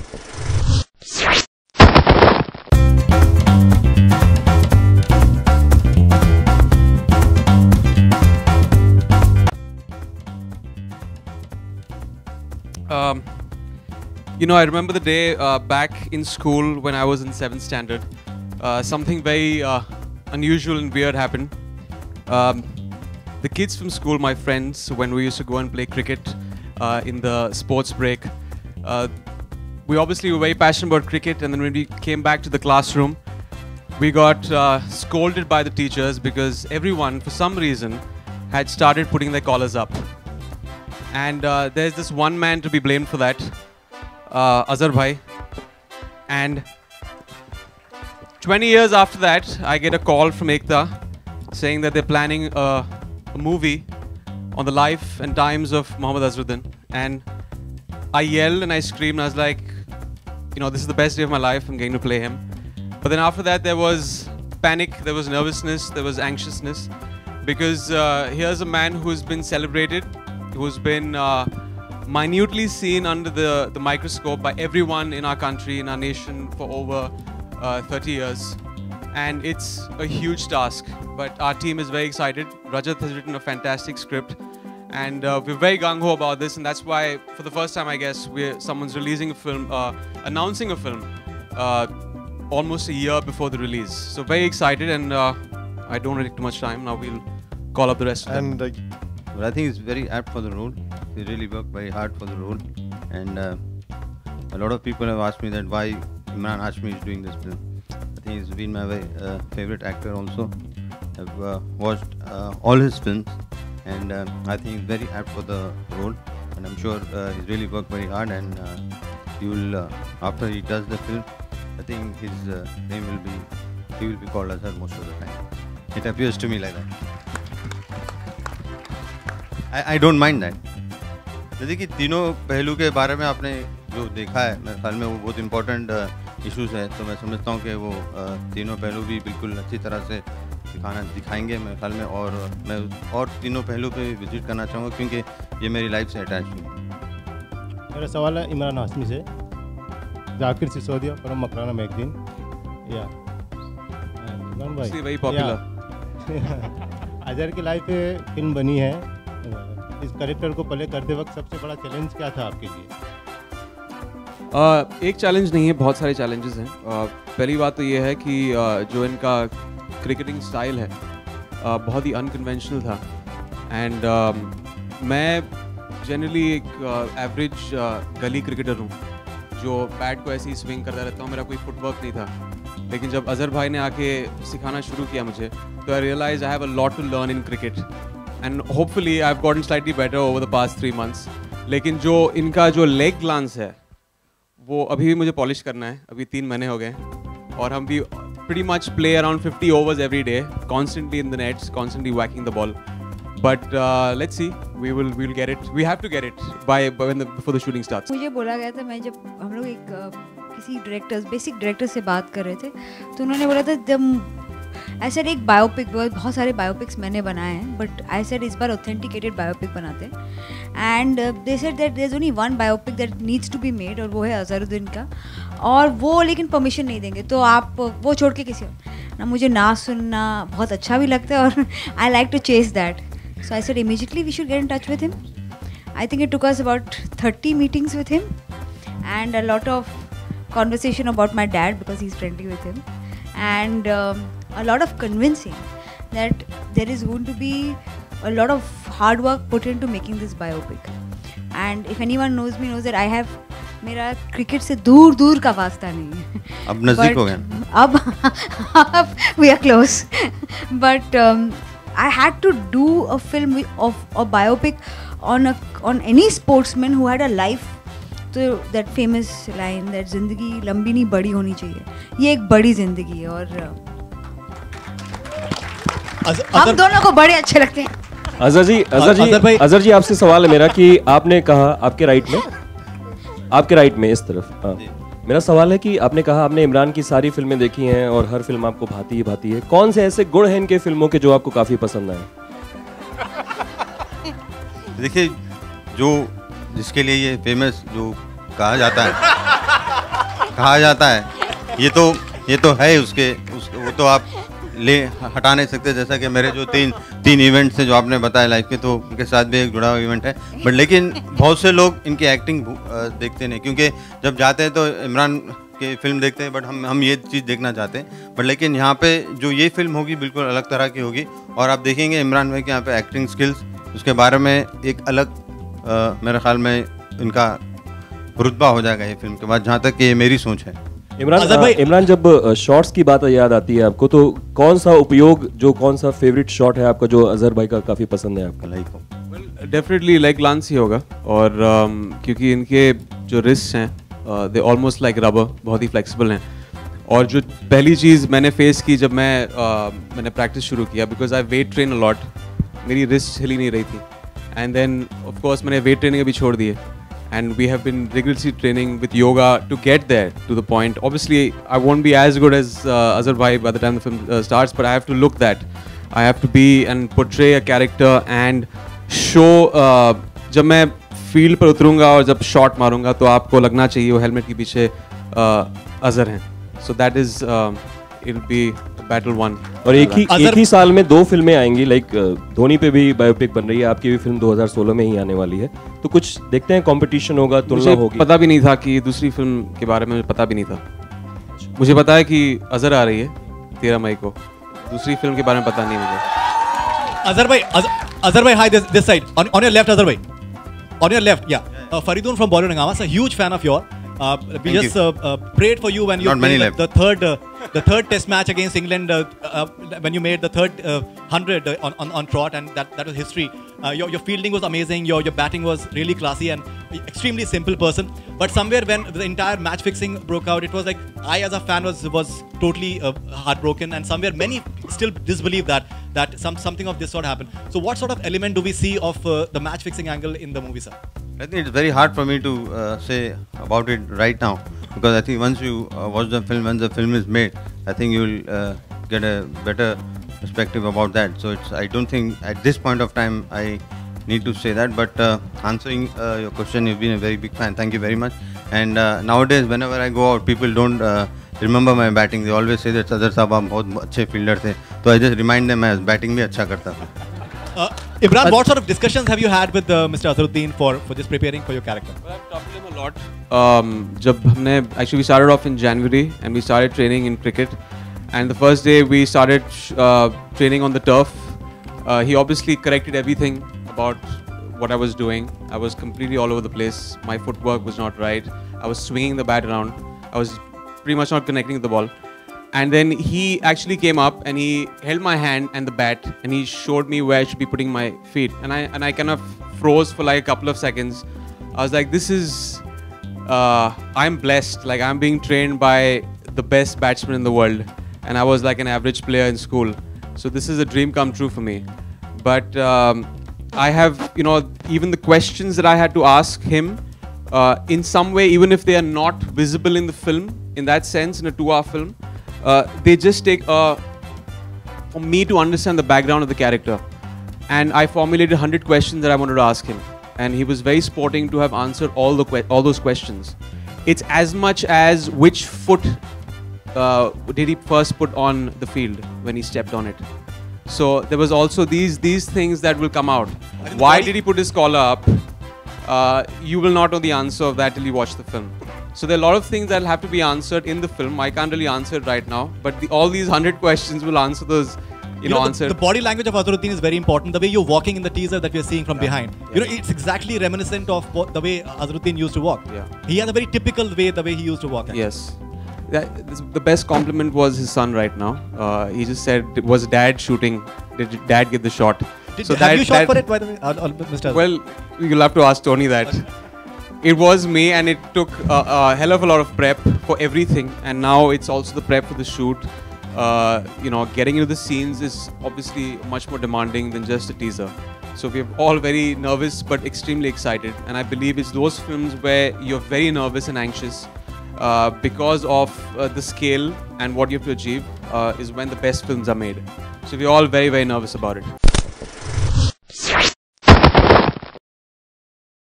I remember the day back in school when I was in 7th standard. Something very unusual and weird happened. The kids from school, my friends, when we used to go and play cricket in the sports break, we obviously were very passionate about cricket, and then when we came back to the classroom, we got scolded by the teachers because everyone, for some reason, had started putting their collars up. And there's this one man to be blamed for that, Azhar Bhai. And 20 years after that, I get a call from Ekta saying that they're planning a movie on the life and times of Mohammad Azharuddin. And I yelled and I screamed, and I was like, this is the best day of my life, I'm going to play him. But then after that, there was panic, there was nervousness, there was anxiousness. Because here's a man who's been celebrated, who's been minutely seen under the microscope by everyone in our country, in our nation, for over 30 years. And it's a huge task, but our team is very excited. Rajat has written a fantastic script, and we're very gung-ho about this, and that's why, for the first time, I guess, someone's releasing a film, announcing a film, almost a year before the release. So very excited, and I don't really take too much time. Now we'll call up the rest of them. But I think it's very apt for the role. He really worked very hard for the role, and a lot of people have asked me that why Emraan Hashmi is doing this film. I think he's been my favorite actor also. I've watched all his films, and I think he's very apt for the role, and I'm sure he's really worked very hard, and after he does the film, I think his name will be called Azhar most of the time. It appears to me like that. I don't mind that. जैसे कि तीनों पहलू के बारे में आपने जो देखा है, मेरे ख्याल में वो बहुत इम्पोर्टेंट इश्यूज़ है, तो मैं समझता हूँ कि वो तीनों पहलू भी बिल्कुल अच्छी तरह से दिखाएंगे मेरे ख्याल में, और मैं और तीनों पहलू पे विजिट करना चाहूँगा क्योंकि ये मेरी लाइफ से अटैच हुई। मेरा सवाल है इमरान हाशमी से, जाकिर सिसोदिया फ्रॉम मकराना मैगजीन। या इमरान भाई वेरी पॉपुलर। अजहर की लाइफ पे फिल्म बनी है, इस कैरेक्टर को प्ले करते वक्त सबसे बड़ा चैलेंज क्या था आपके लिए? एक चैलेंज नहीं है, बहुत सारे चैलेंजेस हैं। पहली बात तो ये है कि जो इनका क्रिकेटिंग स्टाइल है बहुत ही अनकन्वेंशनल था, एंड मैं जनरली एक एवरेज गली क्रिकेटर हूँ जो बैट को ऐसे ही स्विंग करता रहता हूँ, मेरा कोई फुटवर्क नहीं था। लेकिन जब अजहर भाई ने आके सिखाना शुरू किया मुझे, तो I realise I have a lot to learn in cricket, and hopefully I have gotten slightly better over the past 3 months। लेकिन जो इनका जो लेग ग्लांस है वो अभी भी मुझे पॉलिश करना है। अभी 3 महीने हो गए, और हम भी pretty much play around 50 overs every day, constantly in the nets, constantly whacking the ball. But let's see, we will get it. We have to get it before the shooting starts. मुझे बोला गया था, मैं जब हम लोग एक किसी बेसिक डायरेक्टर से बात कर रहे थे, तो उन्होंने बोला था जब आई सेड एक बायोपिक, बहुत सारे बायोपिक्स मैंने बनाए हैं, बट आई सेड इस बार ऑथेंटिकेटेड बायोपिक बनाते हैं। And they said that there is only one biopic that needs to be made, और वो है अजहरुद्दीन का, और वो लेकिन परमिशन नहीं देंगे, तो आप वो छोड़ के किसी ना, मुझे ना सुनना बहुत अच्छा भी लगता है, और I like to chase that. So I said immediately we should get in touch with him. I think it took us about 30 meetings with him, and a lot of conversation about my dad because he's friendly with him, and a lot of convincing that there is going to be a lot of hard work put into making this biopic. And if anyone knows me knows that I have, मेरा cricket से दूर दूर का वास्ता नहीं है, अब नज़दीक हो गए, अब we are close, but I had to do a film of a biopic on any sportsman who had a life. तो that famous line that जिंदगी लंबी नहीं बड़ी होनी चाहिए, ये एक बड़ी जिंदगी है, और हम दोनों को बड़े अच्छे लगते हैं। अजहर जी आपसे सवाल है मेरा कि आपने कहा आपके राइट में इस तरफ, मेरा सवाल है कि आपने कहा आपने इमरान की सारी फिल्में देखी हैं और हर फिल्म आपको भाती ही भाती है, कौन से ऐसे गुण हैं इनके फिल्मों के जो आपको काफी पसंद आए? देखिए, जो जिसके लिए ये फेमस जो कहा जाता है कहा जाता है, ये तो है उसके वो तो आप हटा नहीं सकते। जैसा कि मेरे जो तीन इवेंट्स हैं जो आपने बताया लाइफ के, तो उनके साथ भी एक जुड़ा हुआ इवेंट है। बट लेकिन बहुत से लोग इनकी एक्टिंग देखते नहीं, क्योंकि जब जाते हैं तो इमरान की फिल्म देखते हैं, बट हम ये चीज़ देखना चाहते हैं। बट लेकिन यहाँ पे जो ये फिल्म होगी बिल्कुल अलग तरह की होगी, और आप देखेंगे इमरान भाई के यहाँ पे एक्टिंग स्किल्स, उसके बारे में एक अलग मेरे ख्याल में इनका रुतबा हो जाएगा ये फिल्म के बाद, जहाँ तक कि ये मेरी सोच है। इमरान, जब शॉट्स की बात याद आती है आपको, तो कौन सा उपयोग, जो कौन सा फेवरेट शॉट है आपका जो अजहर भाई का काफ़ी पसंद है आपका? Well, डेफिनेटली लाइक लांस ही होगा, और क्योंकि इनके जो रिस्ट हैं दे ऑलमोस्ट लाइक रबर, बहुत ही फ्लेक्सिबल हैं। और जो पहली चीज़ मैंने फेस की जब मैंने प्रैक्टिस शुरू किया, because I weight train a lot, मेरी रिस्ट हिली नहीं रही थी, एंड देन ऑफ कोर्स मैंने वेट ट्रेनिंग अभी छोड़ दी है, and we have been rigorously training with yoga to get there to the point. Obviously I won't be as good as Azhar bhai by the time the film starts, but I have to look that. I have to be and portray a character and show जब मैं field पर उतरूंगा और जब shot मारूंगा तो आपको लगना चाहिए वो हेलमेट के पीछे अजहर हैं. So that is it'll be battle one. और एक ही साल में 2 फिल्में आएंगी, लाइक धोनी पे भी बायोपिक बन रही है, आपकी भी फिल्म 2016 में ही आने वाली है, तो कुछ देखते हैं, कंपटीशन होगा, तुलना होगी. पता भी नहीं था कि दूसरी फिल्म के बारे में, मुझे पता भी नहीं था. मुझे पता है कि अजहर आ रही है 13 मई को, दूसरी फिल्म के बारे में पता नहीं मुझे. Azhar bhai, hi, this side, on your left, Azhar bhai, on your left, yeah. Faridun from Bollywood Hungama, a huge fan of yours. We just prayed for you when you played the third test match against England, when you made the third 100 on trot, and that was history. Your fielding was amazing, your batting was really classy, and extremely simple person. But somewhere when the entire match fixing broke out, it was like I as a fan was totally heartbroken, and somewhere many still disbelieve that something of this sort happened. So what sort of element do we see of the match fixing angle in the movie, sir? I think it's very hard for me to say about it right now, because I think once you watch the film, when the film is made, I think you'll get a better perspective about that. So I don't think at this point of time I need to say that. But answering your question, you've been a very big fan. Thank you very much. And nowadays, whenever I go out, people don't remember my batting. They always say that Azhar साहब आप बहुत अच्छे fielder थे. So I just remind them मैं batting भी अच्छा करता था. Imran, what sort of discussions have you had with Mr. Azharuddin for just preparing for your character? Well, I've talked to him a lot. जब हमने actually we started off in January and we started training in cricket, and the first day we started training on the turf. He obviously corrected everything about what I was doing. I was completely all over the place. My footwork was not right. I was swinging the bat around. I was pretty much not connecting with the ball. And then he actually came up and he held my hand and the bat and he showed me where I should be putting my feet. And I kind of froze for like a couple of seconds. I was like, this is, I'm blessed. Like I'm being trained by the best batsman in the world. And I was like an average player in school. So this is a dream come true for me. But I have, even the questions that I had to ask him, in some way, even if they are not visible in the film, in that sense, in a 2-hour film, they just take for me to understand the background of the character. And I formulated 100 questions that I wanted to ask him. And he was very sporting to have answered all those questions. It's as much as which foot did he first put on the field when he stepped on it. So there was also these things that will come out. Why did he put his collar up? You will not know the answer of that till you watch the film. So there are a lot of things that will have to be answered in the film. I can't really answer it right now, but all these 100 questions will answer those, answer. The body language of Azharuddin is very important. The way you're walking in the teaser that we're seeing from behind, it's exactly reminiscent of the way Azharuddin used to walk. Yeah. He has a very typical way, the way he used to walk. Actually. Yes. The best compliment was his son right now. He just said, was dad shooting? Did dad get the shot? Have you shot for it, by the way, Mr. Well, you'll have to ask Tony that. It was me, and it took a hell of a lot of prep for everything, and now it's also the prep for the shoot. Getting into the scenes is obviously much more demanding than just a teaser. So we're all very nervous but extremely excited, and I believe it's those films where you're very nervous and anxious because of the scale and what you have to achieve is when the best films are made. So we're all very, very nervous about it.